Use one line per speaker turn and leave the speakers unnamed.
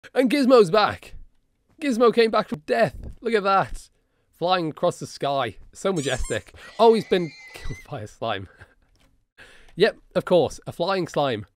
And Gizmo's back. Gizmo came back from death. Look at that. Flying across the sky. So majestic. Oh, he's been killed by a slime. Yep, of course. A flying slime.